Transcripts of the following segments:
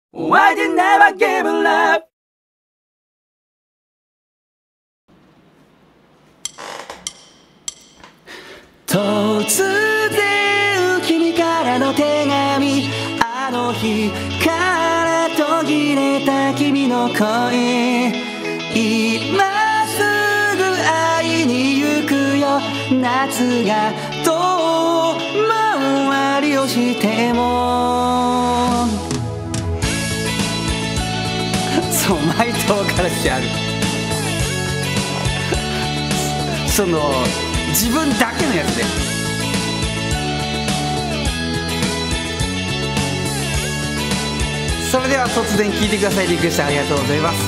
Why did never give up? 突然君からの手紙、あの日から途切れた君の声、今すぐ会いに行くよ。夏が遠回りをしても、そう毎頭からしてあるその自分だけのやつで、それでは突然聴いてください。リクエストありがとうございます。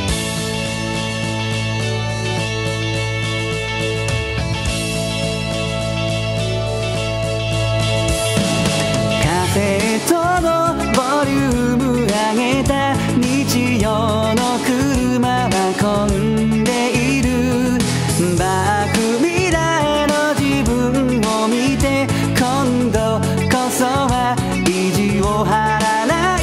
カセットのボリューム上げた日曜の車は混んでいる。バックミラーの自分を見て、今度こそは意地を張らない。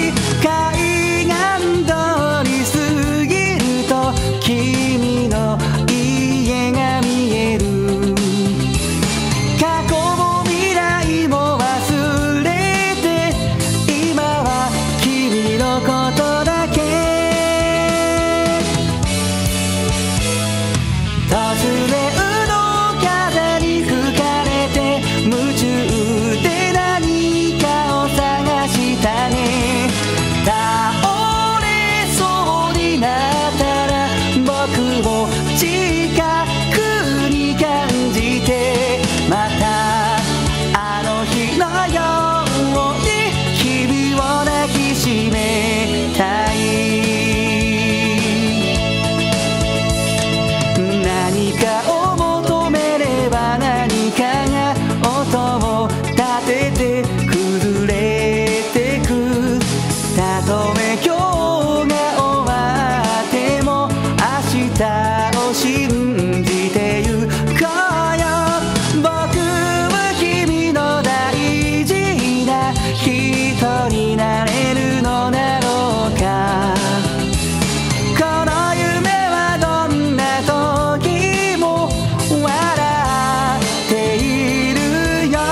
海岸通り過ぎると君の家が見える。過去も未来も忘れて、今は君のことだけ。突然の風に吹かれて、夢中で何かを探したね。倒れそうになったら僕を近くに感じて、またあの日のように君を抱きしめたい。何かを求めれば何かが音を立てて崩れてく。たとえ今日が終わっても明日を信じてゆこうよ。僕は君の大事な人になれるのだろうか。この夢はどんな時も笑っているよ。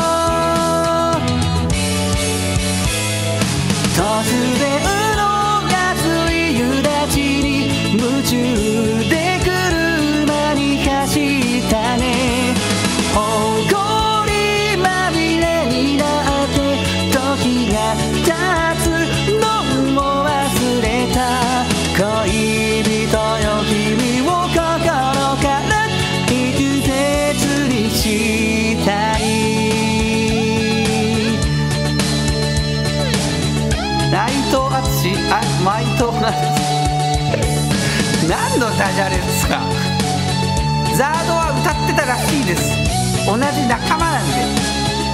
突然の熱い夕立に夢中で車に走ったね。誇りまみれになって時が経つのも忘れた。恋人よ君を心から一切にしたい。内藤敦、毎藤敦何のダジャレですか。ザードは歌ってたらしいです。同じ仲間なんで。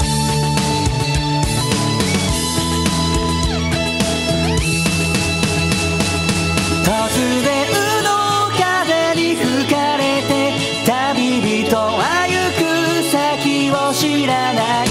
突然の風に吹かれて、旅人は行く先を知らない。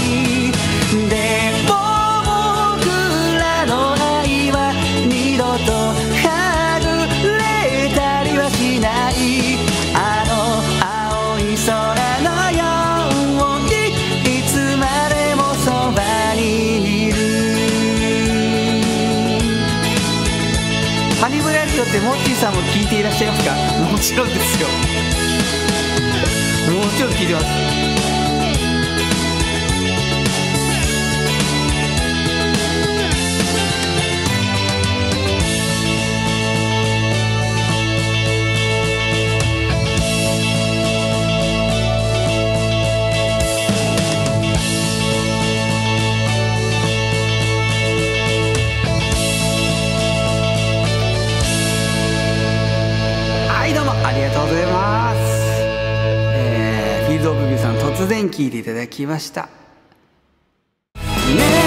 でも僕らの愛は二度とはぐれたりはしない。あの青い空のようにいつまでもそばにいる。ハニブラジオってモッチーさんも聞いていらっしゃいますか。もちろんですよ。もちろん聞いてます。どうもありがとうございます。フィールドオブビューさん突然聴いていただきました。ね